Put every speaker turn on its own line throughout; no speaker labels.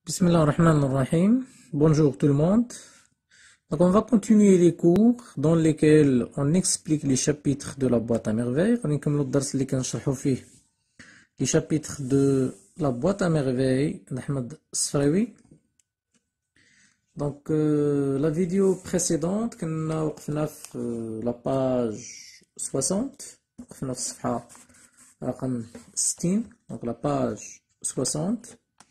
Bismillah ar-Rahman ar-Rahim. Bonjour tout le monde. Donc on va continuer les cours dans lesquels on explique les chapitres de la boîte à merveilles. غادي نكملوا الدرس اللي كنشرحوا فيه les chapitres de la boîte à merveilles d'Ahmed Sfraoui. Donc la vidéo précédente كنا وقفنا في la page 60. وقفنا في الصفحة رقم 60. donc la page 60.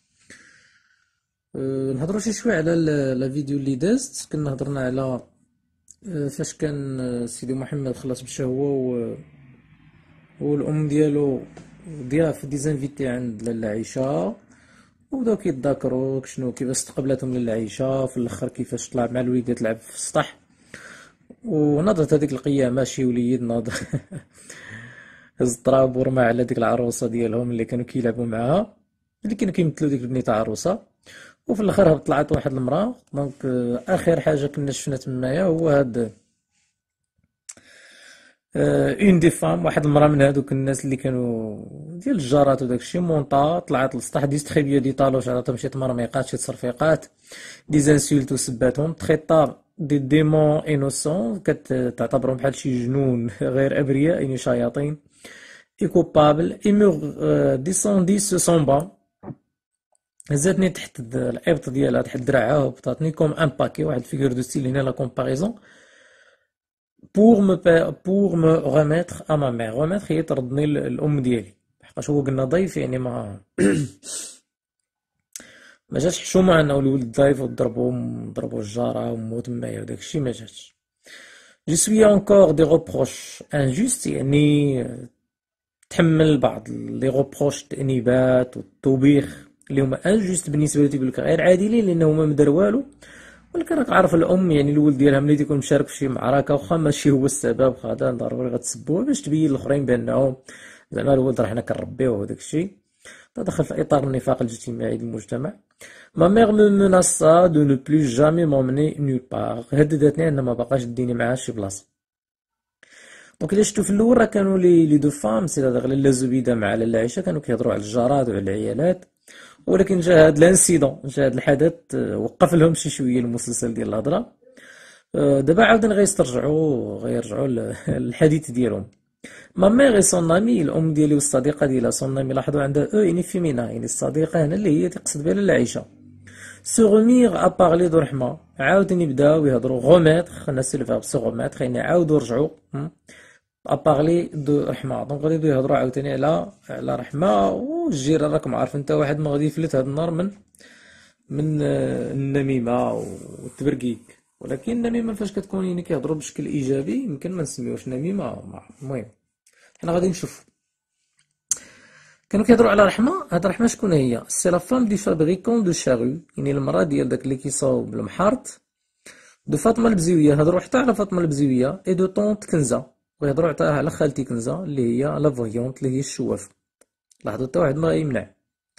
نهضروا شويه على لا فيديو اللي دازت. كنا هضرنا على فاش كان سيدي محمد خلص مشى هو والام ديالو ضياف ديزانفيتي عند لاله عائشه، وبداو كيتذاكروا شنو كيفاش استقبلتهم لاله عائشه في الاخر، كيفاش طلع مع الوليدات تلعب في السطح، ونضت هذيك القيامه شي وليد ناض هز التراب ورمى على ديك العروسه ديالهم اللي كانوا كيلعبوا معاها، اللي كانوا كيمثلوا ديك البنيته عروسه. وفي الاخر طلعت واحد المراه. دونك اخر حاجه كنا شفنا تمايا هو هاد اون دي فام، واحد المراه من هادوك الناس اللي كانوا ديال الجارات وداكشي، مونطا طلعت للسطح، ديستريبيو دي طالوش، عطاتهم شي تمرميقات شي تصرفيقات، دي زانسولت وسباتهم، تخيطا دي ديمون انوسون، كتعتبرهم بحال شي جنون غير ابرياء يعني شياطين، اي كوبابل اي مور ديسوندي سو سون با، هزاتني تحت الابط ديالها تحت دراعها وهبطاتني كوم ان باكي، واحد فيغور دو ستيل هنا لا كومباريزون، بور مو ريميتر ا ما مير. ريميتر هي تردني الام ديالي، حقاش هو قلنا ضيف يعني ما ما جاتش حشومه انه الولد ضيف وضربوا الجاره ومو تمايا وداكشي، ما جاتش. جو سوي انكور دي روبروش انجوست، يعني تحمل بعض لي روبروش التانيبات والتوبيخ اللي هما انجوست بالنسبه لي، تيقول لك غير عادلين لانه هما ما دار والو، ولكن راك عارف الام يعني الولد ديالها ملي تيكون مشارك في شي معركه واخا ماشي هو السبب، غدا ضروري غتسبوه باش تبين للاخرين بانه زعما الولد راه حنا كنربيوه وداك الشيء، تدخل في اطار النفاق الاجتماعي للمجتمع. ما ميغ مو مناسا دو نو بلو جامي مومني نول بار، هددتني ان ما باقاش ديني معاها شي بلاصه. دونك الا شفتو في الاول راه كانوا لي دو فام، سي لاله لاله زبيده مع لاله عائشه، كانوا كيهضروا على الجارات وعلى العيالات، ولكن جا هاد الانسيدون، جا هاد الحدث وقف لهم شي شويه المسلسل ديال الهضره. دابا عاودين غيرجعوا للحديث ديالهم. ما ميغ اي سون امي، الام ديالي والصديقه ديالها، سون امي لاحظوا عندها او يعني فيمينا، يعني الصديقه هنا اللي هي تقصد بها لاله عائشه. سو غوميغ ا بارلي دو رحمه، عاودين يبداو يهضروا غوميتر، خلينا سي الفيرب سو غوميتر، يعني عاودوا رجعوا ابارلي دو رحمه. دونك غادي يبداو يهضروا عاوتاني على رحمه والجيران. راكم عارفين حتى واحد ما غادي يفلت هاد النهار من النميمه والتبرقيك، ولكن النميمه فاش كتكون يعني كيهضروا بشكل ايجابي يمكن ما نسميوش نميمه. المهم حنا غادي نشوف. كانوا كيهضروا على رحمه. هاد رحمه شكون هي؟ سي لا فام دي فابريكون دو شارو، يعني المراه ديال داك اللي كيصاوب المحارط، دو فاطمه البزيويه. هضروا حتى على فاطمه البزيويه اي دو طونت كنزه، ويهضروا حتى على خالتي كنزه اللي هي لا فويونت اللي هي الشوافه. لاحظوا حتى واحد ما يمنع.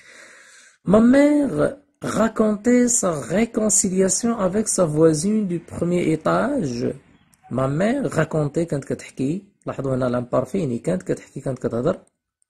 ما ميغ racontait sa réconciliation avec sa voisine du premier étage. ما mère racontait، كانت كتحكي، لاحظوا هنا لامبارفيني، كانت كتحكي كانت كتهضر.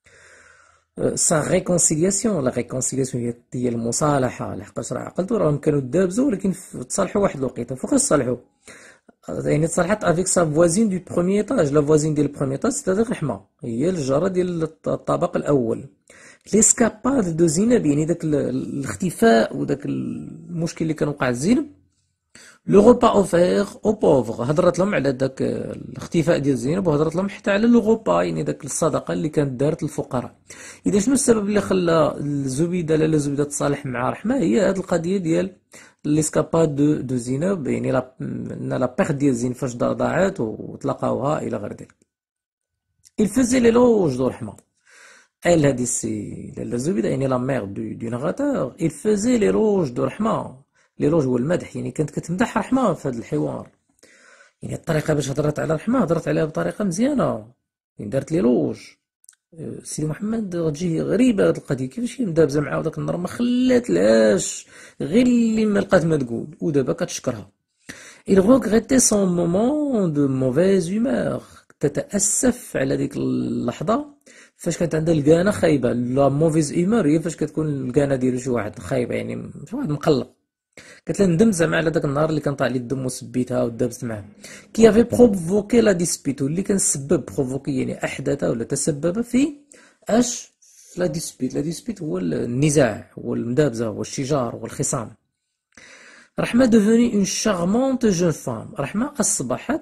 سا ريكونسيلياسيون، لا ريكونسيلياسيون هي المصالحه، لحقاش راه عقلتوا راهم كانوا دابزوا ولكن تصالحوا واحد الوقيته. فوقاش تصالحوا؟ يعني تصالحت افيك سا فوازين دو بروميي ايطاج. لا فوازين ديال البروميي ايطاج سيتادير رحمه، هي الجاره ديال الطابق الاول. ليسكاباد دو زينب، يعني داك الاختفاء وداك المشكل اللي كان وقع لزينب. لو غوبا اوفير او بوفغ، هضرت لهم على داك الاختفاء ديال زينب، وهضرت لهم حتى على لو غوبا، يعني داك الصدقه اللي كانت دارت للفقراء. اذا شنو السبب اللي خلى الزبيده لاله زبيده تصالح مع رحمه؟ هي هاد القضيه ديال ليسكاباد دو زينب، يعني لا بيغ ديال زينب فاش ضاعت وتلاقاوها الى غير ذلك. il faisait l'éloge de رحمه. Elle هادي السي لاله زبيده يعني لا ميغ دو نغاتور، il faisait l'éloge de رحمه. ليلوج هو المدح، يعني كانت كتمدح رحمه في هذا الحوار. يعني الطريقه باش هضرت على رحمه هضرت عليها بطريقه مزيانه، يعني دارت ليلوج. سيدي محمد غتجيه غريبه هاد القضيه، كيفاش هي مدابزه معاه وداك النهار ما خلاتلهاش غير اللي ما لقات ما تقول، ودابا كتشكرها. Il regrettait son moment de mauvaise humeur. تتأسف على ديك اللحظة فاش كانت عندها الكانة خايبة. لا موفيز ايمور هي فاش كتكون الكانة ديالو شي واحد خايبة، يعني شي واحد مقلق. قالت لها ندمت زعما على داك النهار اللي كان طالع لي الدم وسبيتها ودابزت معاه. كي افي بروفوكي لا ديسبيت، واللي كان سبب بروفوكي يعني احدث ولا تسبب في اش؟ لا ديسبيت. لا ديسبيت هو النزاع، هو المدابزه، هو الشجار، هو الخصام. رحمة devenue une charmante jeune femme. رحمة أصبحت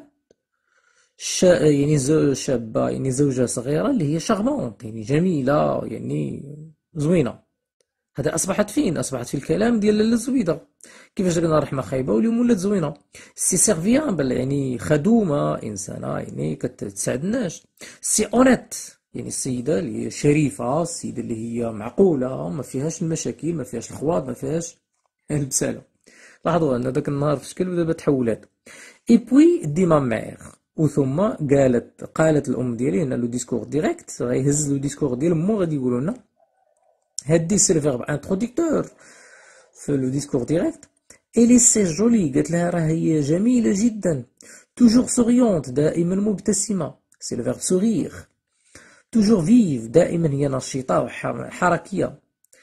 يعني شابة، يعني زوجة صغيرة اللي هي شارمونت، يعني جميلة، يعني زوينة. هذا أصبحت فين؟ أصبحت في الكلام ديال لاله زويدة. كيفاش قلنا رحمة خايبة واليوم ولات زوينة؟ سي سيرفيابل، يعني خدومة، إنسانة يعني كتساعد الناس. سي أونيت، يعني السيدة اللي هي شريفة، السيدة اللي هي معقولة، ما فيهاش المشاكل، ما فيهاش الخواض، ما فيهاش البسالة. لاحظوا أن داك النهار في شكل ودابا تحولات. اي بوي دي ما ميغ، وثم قالت الام ديالي هنا لو ديسكور ديريكت، غيهز لو ديسكور ديال مو غادي يقولوا لنا هادي سي الفيرب انتروديكتور في لو ديسكور ديريكت. الي سي جولي، قالت لها راه هي جميله جدا. توجور سوريونت، دائما مبتسمه، سي الفيرب سورير. توجور فيف، دائما هي نشيطه وحركيه.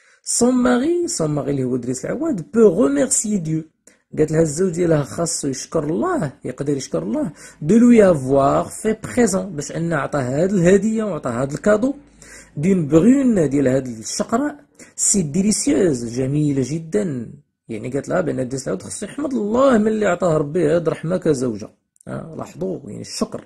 سون ماري اللي هو دريس العواد بو ريميرسيي ديو، قالت لها الزوج ديالها خاصو يشكر الله، يقدر يشكر الله دو لو افوار في بريزون، باش ان عطاه هاد الهديه وعطاه هاد الكادو دين برون ديال هاد الشقراء سي ديليسيوز، جميله جدا. يعني قالت لها بان دريس العواد خاصو يحمد الله من اللي عطاه ربي هاد رحمه كزوجه. لاحظوا يعني الشكر.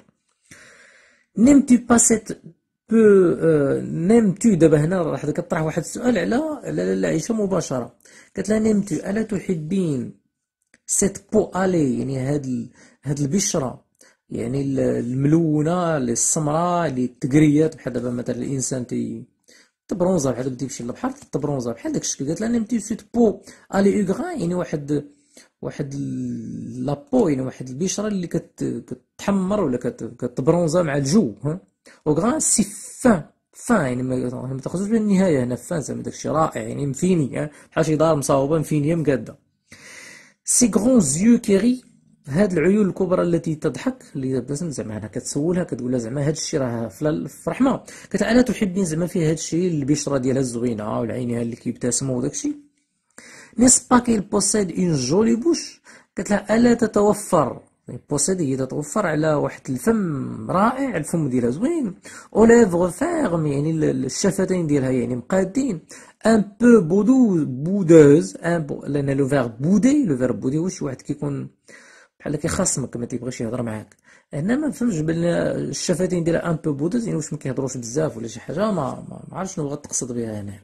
نمتي باسيت بو نمتو، دابا هنا راح كطرح واحد السؤال على لاله عائشه مباشره. قالت لها نمتو الا تحبين سيت بو الي، يعني هاد البشره، يعني الملونه السمراء اللي تقريات بحال دابا مثلا الانسان تبرونزا بحال تمشي للبحر تبرونزا بحال داك الشكل. قالت لها نمتي سيت بو الي اوغران، يعني واحد لابو، يعني واحد البشره اللي كتحمر ولا كتبرونزا مع الجو. اوغران سي فان، يعني ما تاخذوش بالنهايه هنا فان زعما داكشي رائع، يعني مفيني بحال شي دار مصاوبه مفينيه مقاده. سي غرون زيو كيري، هاد العيون الكبرى التي تضحك، اللي زعما انا كتسولها كتقول لها زعما هاد الشيء راه في رحمه. كتقول الا تحبين زعما فيه هاد الشيء البشره ديالها الزوينه والعينيها اللي كيبتسموا وداكشي. نيسبا كيل بوسيد اون جولي بوش، قالت لها الا تتوفر، بوسيد هي تتوفر على واحد الفم رائع، الفم ديالها زوين. او ليفغ فيرم، يعني الشفتين ديالها يعني مقادين. ان بو بودوز، لان لو فيرب بودي، لو فيرب بودي واش واحد كيكون بحال كيخاصمك ما تيبغيش يهضر معاك. هنا ما فهمتش بان الشفتين ديالها ان بو بودوز، يعني واش ما كيهضروش بزاف ولا شي حاجه، ما عرفتش شنو بغات تقصد بها هنا.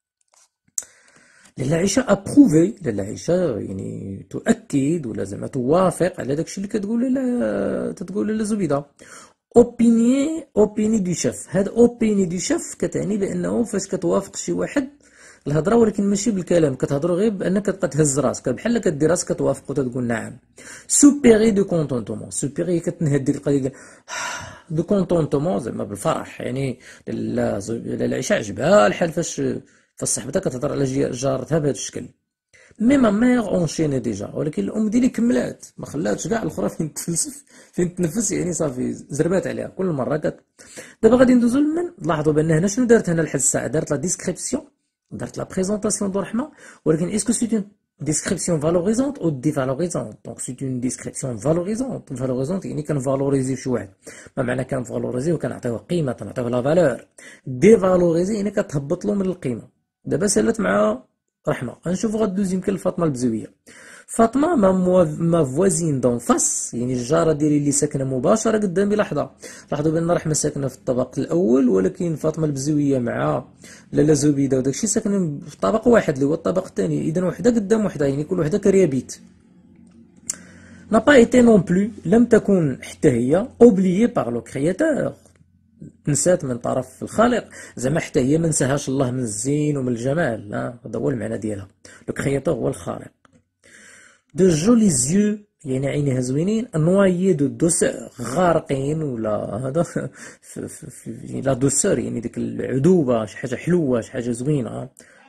لاله عائشه ابروفي، لاله عائشه يعني تؤكد ولا زعما توافق على داكشي اللي تتقول لاله زبيده. اوبيني دو شيف، هاد اوبيني دو شيف كتعني بانه فاش كتوافق شي واحد الهضره، ولكن ماشي بالكلام، كتهضروا غير بانك كتبقى تهز راسك بحال كدير راسك كتوافق وتقول نعم. سوبيري دو كونتونتومون، سوبيري كتنهد ديك القضيه دو كونتونتومون زعما بالفرح، يعني العيشه عجبها الحال فاش صاحبتها كتهضر على جارتها بهذا الشكل. مي ما ميغ اونشيني ديجا، ولكن الام ديالي كملات ما خلاتش كاع الاخرى فين تفلسف فين تنفس، يعني صافي زربات عليها كل مره دابا غادي ندوزو لمن. لاحظوا بان هنا شنو دارت هنا لحد الساعه، دارت لا ديسكريبسيون، دارت لا بريزونطاسيون دو رحمه، ولكن اسكو سي اون ديسكريبسيون فالوريزونت او ديفالوريزونت؟ دونك سي اون ديسكريبسيون فالوريزونت يعني كنفالوريزيو شي واحد، ما معنى كنفالوريزيو كنعطيوه قيمه، كنعطيوه لا فالور. ديفالوريزي يعني كتهبط له من القيمه. دابا سالت مع رحمه، غنشوفو غدوز يمكن لفاطمه البزويه. فاطمه ما فوازين دون فاس، يعني الجاره ديالي اللي ساكنه مباشره قدامي. لاحظوا بان رحمه ساكنه في الطبق الاول، ولكن فاطمه البزويه مع لاله زبيده وداكشي ساكنين في طابق واحد اللي هو الطابق الثاني، اذا وحده قدام وحده، يعني كل وحده كريابيت. n'a pas été non plus، لم تكن حتى هي oubliée par le créateur، تنسات من طرف الخالق، زعما حتى هي ما نساهاش الله من الزين ومن الجمال. هذا هو المعنى ديالها، لو كرياتور هو الخالق. دو جولي زيو، يعني عينيها زوينين. نوايي دو دوسور، غارقين ولا هذا في لا دوسور، يعني ديك العذوبه، شي حاجه حلوه، شي حاجه زوينه.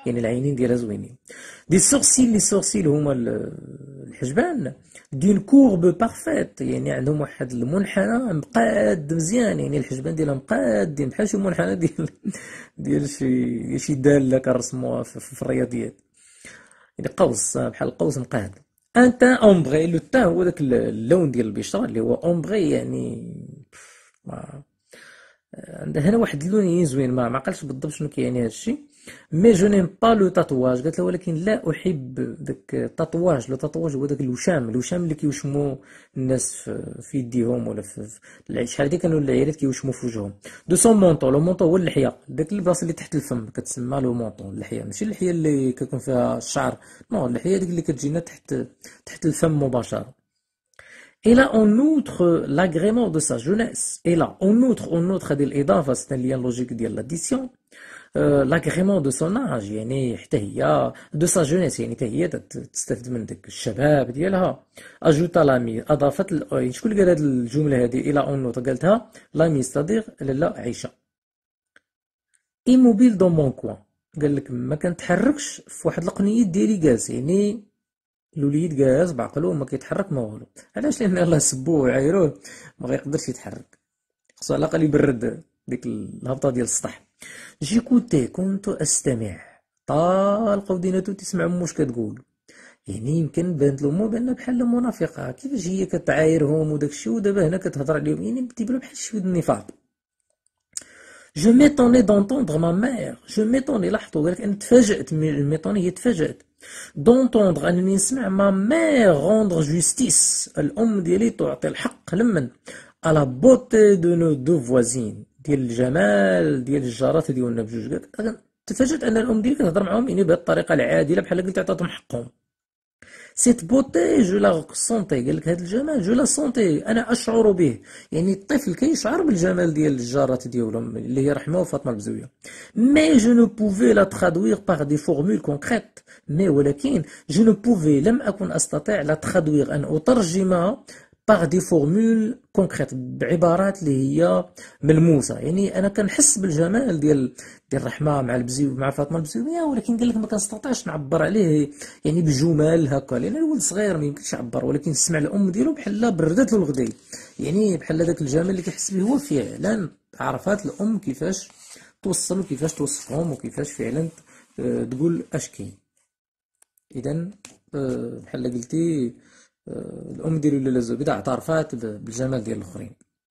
يعني العينين ديالها زوينين. دي سورسيل، لي سورسيل هما الحجبان دون كورب بارفيت، يعني عندهم واحد المنحنى مقاد مزيان، يعني الحجبان ديالها مقادين بحال شي منحنى ديال شي داله كنرسموها في الرياضيات، يعني قوس بحال القوس مقاد. ان تان اومبغي، لو تان هو داك اللون ديال البشره اللي هو اومبغي، يعني ما عندها هنا واحد اللون زوين، ما عقلتش بالضبط شنو كيعني هذا الشيء. مي جو نيم با لو تاتواج، قالت له ولكن لا احب داك التاتواج. لو تاتواج هو داك الوشام اللي كيوشمو الناس في يديهم ولا شحال هادي كانوا العيالات كيوشمو في وجههم. دو سون مونطون، لو مونطون هو اللحيه، داك البلاصه اللي تحت الفم كتسمى لو مونطون، اللحيه ماشي اللحيه اللي كيكون فيها الشعر، نو اللحيه ديك اللي كتجينا تحت الفم مباشره. Et là, en outre, l'agrément de sa jeunesse. Et là, en outre, هذه الإضافة، c'est un lien logique ديال l'addition. l'agrément de son âge، يعني حتى هي de sa jeunesse، يعني حتى هي تستفد من داك الشباب ديالها. أجوتا لامي، أضافت شكون اللي قال هذه الجملة هذه؟ إلى أون نوتر قالتها لامي، ستادير لالا عيشة. إيموبيل دون مون كوان، قال لك ما كنتحركش في واحد القنيت ديالي جالس، يعني الوليد جالس بعقلو ما كيتحرك ما والو. علاش؟ لان الله سبوه وعايروه ما غيقدرش يتحرك، خصو على الاقل يبرد ديك الهبطه ديال السطح. جيكوتي، كنت استمع، طالقه وديناتو تسمع موش كتقول، يعني يمكن بانت لامو بان بحال منافقه، كيفاش هي كتعايرهم وداكشي ودابا هنا كتهضر عليهم، يعني تيبانو بحال شويه النفاق. جو ميطوني دونتوندغ ما مير، جو ميطوني، لاحظوا قالك انا تفاجأت، ميطوني هي تفاجأت، دونتوندغ انني نسمع ما مير روندغ جوستيس، الام ديالي تعطي الحق لمن على بوتي دو نو دو فوازين، ديال الجمال ديال الجارات ديالنا بجوج. قالك تفاجأت ان الام ديالي كتهضر معاهم يعني بهذه الطريقه العادله بحال قلت عطاتهم حقهم. سيت بوتي جو لا سونتي، قال لك هذا الجمال جو لا سونتي، انا اشعر به، يعني الطفل كيشعر بالجمال ديال الجارات ديالهم اللي هي رحمه وفاطمه البزويه. مي جو نو بوفي لا ترادوير باغ دي فورمول كونكريت، مي ولكن جو نو بوفي لم اكن استطيع لا ترادوير ان اترجمها باغ دي فورمول كونكريت، بعبارات اللي هي ملموسه، يعني انا كنحس بالجمال ديال الرحمه مع البزيو مع فاطمه البزويه، ولكن قال لك ما كنستطيعش نعبر عليه يعني بجمال هكا، لان الولد صغير ما يمكنش يعبر، ولكن سمع الام ديالو بحال بردات له الغدي، يعني بحال داك الجمال اللي كيحس به هو فعلا عرفات الام كيفاش توصل وكيفاش توصفهم وكيفاش فعلا تقول اش كاين. اذا بحال قلتي الام ديالو لاله زبيده اعترفات بالجمال ديال الاخرين.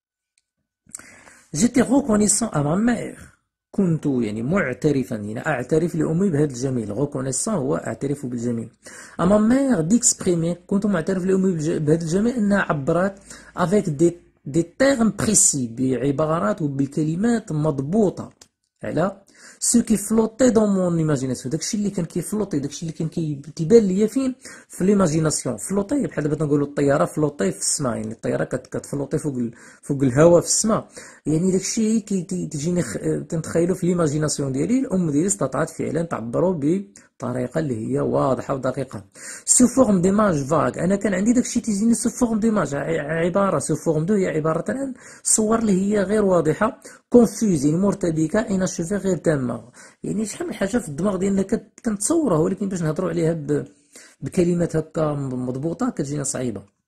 جيتي ريكونيسون ا ما مير، كنت يعني معترفا، يعني اعترف لامي بهذا الجميل، ريكونيسون هو اعترف بالجميل. ا ما مير ديكسبريمي، كنت معترف لامي بهذا الجميل انها عبرت افيك دي تيرم بريسي، بعبارات وبكلمات مضبوطه على سو كي فلوتي دون مون ايماجيناسيون، داكشي اللي كان كيفلوطي، داكشي اللي كان كيبان ليا فين في ليماجيناسيون. فلوطي بحال دابا نقولوا الطياره فلوطي في السماء، يعني الطياره كتفلوطي فوق الهواء في السماء، يعني داكشي تجيني تنتخيلو في ليماجيناسيون ديالي. الام ديالي استطاعت فعلا تعبرو بطريقه اللي هي واضحه ودقيقه. سو فورم ديماج فاغ، انا كان عندي داكشي تيجيني سو فورم ديماج، عباره سو فورم دو، هي عباره عن صور اللي هي غير واضحه، كونفوز يعني مرتبكه، اناشوفي غير تامه، يعني شحال من حاجه في الدماغ ديالنا كنتصورها، ولكن باش نهضروا عليها بكلمات هكا مضبوطه كتجينا صعيبه.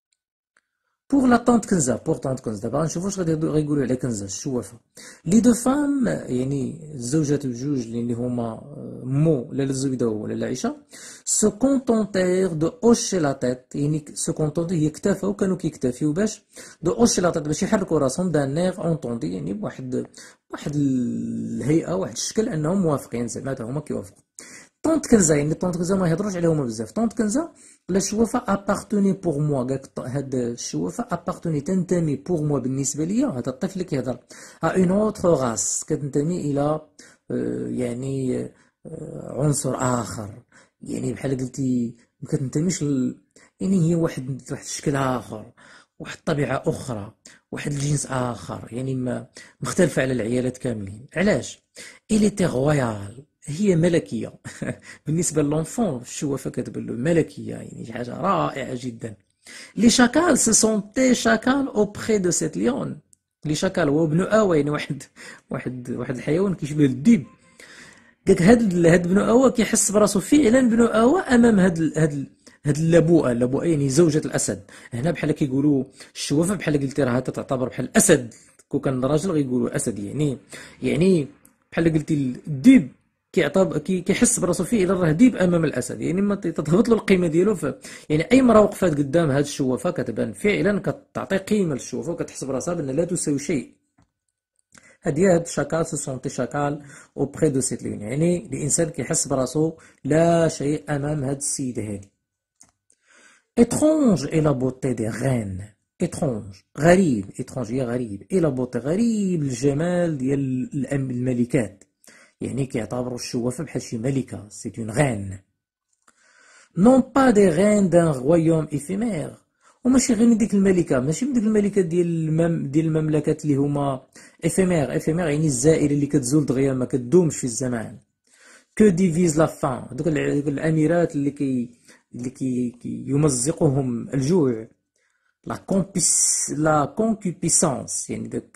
بوغ لا طونت كنزه، بوغ طونت كنزه، دابا غنشوفوا واش غيقولوا على كنزه الشوافه. لي دو فام، يعني الزوجات بجوج اللي هما مو لاله الزبيده ولا عائشه، سو كونتونتير دو اوشي لا تيت، يعني سو كونتونتي هي اكتفاو، كانوا كيكتفيو باش دو اوشي لا تيت، باش يحركوا راسهم دان نيغ اونطوندي، يعني بواحد الهيئه، واحد الشكل انهم موافقين، زعما هما كيوافقوا. طونت كنزه، يعني طونت كنزه ما يهضروش عليهم بزاف. طونت كنزه لا شوافه ابارتوني بوغ موا، قالك هاد الشوافه ابارتوني تنتمي بوغ موا بالنسبه ليا، هذا الطفل اللي كيهضر ا اون اوتر غاس، كتنتمي الى يعني عنصر اخر، يعني بحال قلتي ما كتنتميش يعني هي واحد الشكل اخر، واحد الطبيعه اخرى، واحد الجنس اخر، يعني ما مختلفه على العيالات كاملين. علاش؟ إلي تي غويال، هي ملكيه بالنسبه للونفون الشوافه كتبان له ملكيه، يعني شي حاجه رائعه جدا. لي شاكال سو سونتي شاكال اوبخي دو سيت ليون، لي شاكال هو ابن اوا، يعني واحد الحيوان كيشبه الديب، قالك هاد بنو أوا كيحس براسو فعلا بنو أوا أمام هاد اللبوءة يعني زوجة الأسد. هنا بحال كيقولوا الشوافة بحال قلتي راه تعتبر بحال الأسد. كون كان راجل غيقولوا أسد، يعني بحال قلتي الديب كيحس براسو فعلا راه ديب امام الاسد، يعني ما تتهبط له القيمه ديالو. يعني اي مراه وقفات قدام هاد الشوافه كتبان فعلا كتعطي قيمه للشوافه وكتحس براسها بان لا تساوي شيء. هاد شاكال سو سونتي شاكال اوبخي دو سيت لين، يعني الانسان كيحس براسو لا شيء امام هاد السيده هادي. étrange est la beauté des reines. étrange غريب، étrange هي غريب، et la beauté غريب الجمال ديال الملكات. يعني كيعتبروا الشوافة بحال شي ملكة، سي اون غين. نون با دي غين دان رويوم افيمير، وماشي غير من ديك الملكة، ماشي من ديك الملكات ديال المملكات اللي هما افيمير. افيمير يعني الزائرة اللي كتزول دغيا ما كدومش في الزمان. كو ديفيز لا فان، دوك الاميرات اللي يمزقهم الجوع. لا كونكوبيسانس يعني داك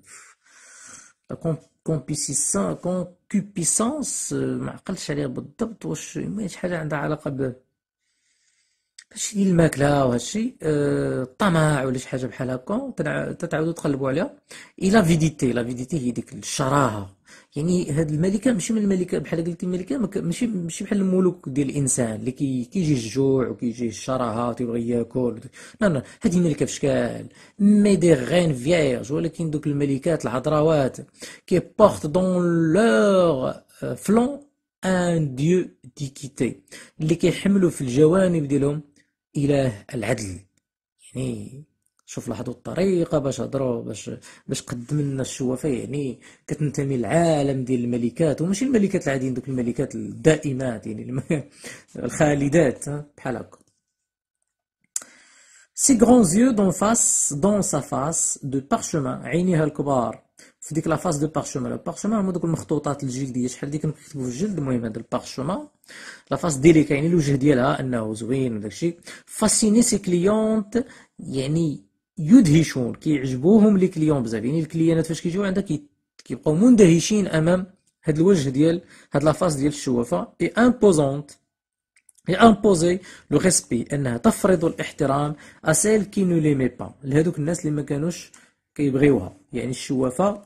لا كونكوبيسانس، ما عقلتش عليها بالضبط، واش ما شي حاجه عندها علاقه هادشي ديال الماكله وهادشي، الطمع ولا شي حاجه بحال هكا تتعاودوا تقلبوا عليها. اي لا فيديتي هي ديك الشراهه. يعني هاد الملكه ماشي من الملكه بحال قلتي الملكه ماشي بحال الملوك ديال الانسان اللي كيجي الجوع وكيجي الشراهه وتيبغي ياكل. لا لا، هادي ملكه في شكال مي دي غين فييرج، ولكن دوك الملكات العذراوات كي بورت دون لور فلون ان ديو ديكيتي، اللي كيحملوا في الجوانب ديالهم إله العدل. يعني شوف لاحظوا الطريقة باش هضروا، باش قدم لنا الشوافة، يعني كتنتمي للعالم ديال الملكات، وماشي الملكات العاديين، دوك الملكات الدائمات يعني الخالدات بحال هكا. سي grands yeux dans sa face de parchemin، عينيها الكبار في ديك لا فاس دو بارشومان. لو بارشومان هما دوك المخطوطات الجلديه، شحال ديك كانوا كيكتبوا في الجلد. المهم هذا البارشومان لا فاس ديليكا، يعني الوجه ديالها انه زوين وداكشي. فاسيني سي كليونت، يعني يدهشون، كيعجبوهم لي كليون بزاف. يعني الكليانات فاش كيجيو عندها كيبقاو مندهشين امام هاد الوجه ديال هاد لا فاس ديال الشوافه. اي امبوزونت et imposer le respect، انها تفرض الاحترام à celle qui ne l'aimait pas، لهذوك الناس اللي ما كانوش كيبغيوها. يعني الشوافه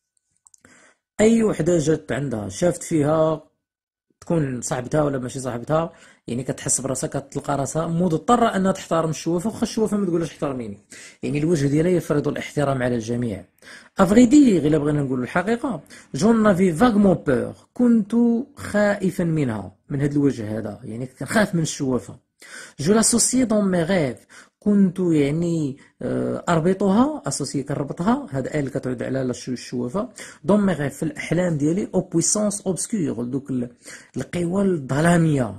اي وحده جات عندها شافت فيها، تكون صاحبتها ولا ماشي صاحبتها، يعني كتحس براسها كتلقى راسها مضطره انها تحترم الشوافه، واخا الشوافه ما تقولهاش احترميني. يعني الوجه ديالها يفرض الاحترام على الجميع. افغيدي غير بغينا نقول الحقيقه، جون نافي فاغمون بور، كنت خائفا منها، من هذا الوجه هذا، يعني كنخاف من الشوافه. جو لاسوسيي دون مي غيف، كنت يعني اربطها، اسوسي كنربطها، هاد اللي كتعود على الشوافه. دون مي غيف في الاحلام ديالي، او بويسونس اوبسكور، دوك القوى الظلاميه.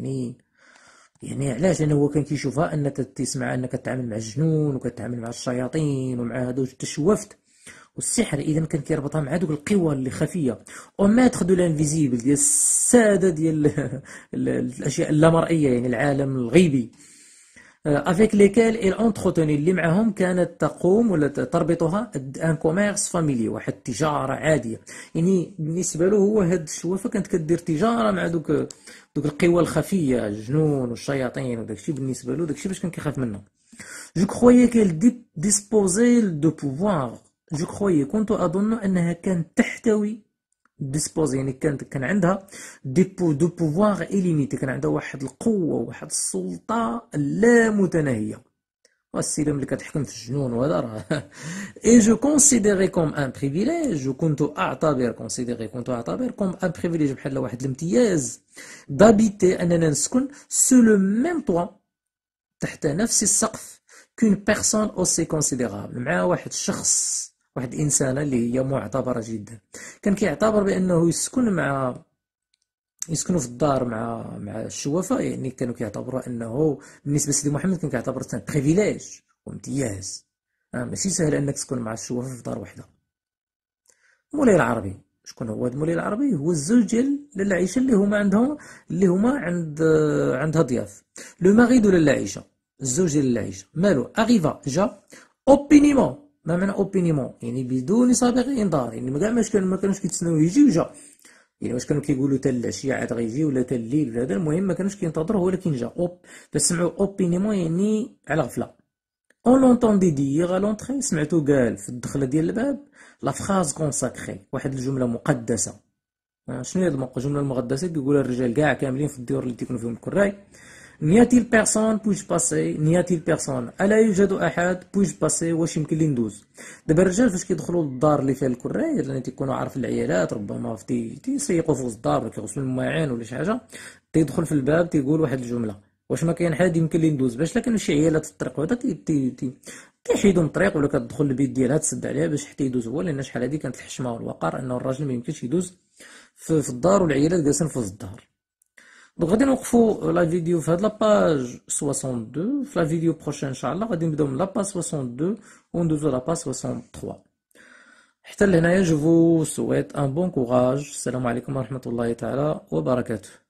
يعني علاش؟ لانه هو كان كيشوفها انك تسمع انك كتعامل مع الجنون وكتعامل مع الشياطين ومع هادو التشوفت والسحر. اذا كان كيربطها مع دوك القوى اللي خفيه، او ماتر دو لانفيزيبل، ديال الساده ديال الاشياء اللامرئيه، يعني العالم الغيبي. افيك ليكال il entretenait، اللي معهم كانت تقوم ولا تربطها ان كوميرس فاميلي، واحد التجاره عاديه. يعني بالنسبه له هو هاد الشوافه كانت كدير تجاره مع دوك القوى الخفيه، الجنون والشياطين وداكشي. بالنسبه له داكشي باش كان كيخاف منه. جو كرويي qu'elle disposait de pouvoir، جو كرويي كنت اظن انها كانت تحتوي، ديسبوز يعني كان عندها دو بوفوار إليميتي، كان عندها واحد القوة وواحد السلطة لا متناهية. والسيدة ملي كتحكم في الجنون وهذا راه. اي جو كونسيديري كوم ان بريفيليج، كنت اعتبر كوم ان بريفيليج، بحال واحد الامتياز. دابيتي اننا نسكن سو لو ميم طوا، تحت نفس السقف، كون بيرسون اوسي كونسيديرابل، مع واحد الشخص، واحد الانسانه اللي هي معتبره جدا. كان كيعتبر بانه يسكنوا في الدار مع الشوافه، يعني كانوا كيعتبروا انه بالنسبه لسيدي محمد كان كيعتبر بريفيليج وامتياز. ماشي سهل انك تسكن مع الشوافه في دار وحده. مولاي العربي، شكون هو مولاي العربي؟ هو الزوج ديال لاله عائشه، اللي هما عندها ضياف. لو ماري دو لاله عائشه، الزوج ديال لاله عائشه، مالو اريفا، جا اوبينيمون. ما معنى اوبينيمون؟ يعني بدون سابق انذار، يعني ما كانوش كيتسناو يجي وجا. يعني واش كانوا كيقولوا حتى العشيه عاد غيجي ولا حتى الليل ولا هذا، المهم ما كانوش كينتظروه هو، ولكن جا باش سمعوا اوبينيمون يعني على غفله. اون لونطوندي دير à l'entrée، سمعتو قال في الدخله ديال الباب لا فراز كونساكري، واحد الجمله مقدسه. شنو هي الجمله المقدسه؟ كيقولها الرجال كاع كاملين في الديور اللي تيكونوا فيهم الكراي. نياتيل بيرسون بويج باسي، نياتيل بيرسون الا يوجد احد بويج باسي، واش يمكن لي ندوز. دابا الرجال فاش كيدخلوا للدار اللي فيها الكراي، لان تيكونوا عارف العيالات ربما تيسيقوا في وسط الدار ولا كيغسلوا الماعن ولا شي حاجه، تيدخل في الباب تيقول واحد الجمله، واش ما كاين حد يمكن لي ندوز، باش لا كانوا شي عيالات في الطريق وهذا كيحيدوا من الطريق، ولا كتدخل البيت ديالها تسد عليها باش حتى يدوز هو، لان شحال هادي كانت الحشمه والوقار انه الراجل ما يمكنش يدوز في الدار والعيالات جالسين في وسط الدار. دونك غادي نوقفوا لا فيديو في هاد لاباج 62، في لا فيديو بروشين ان شاء الله غادي نبداو من لاباج 62 وندوزو لاباج 63. حتى لهنايا جو فو سويت ان بون كوراج. السلام عليكم ورحمه الله تعالى وبركاته.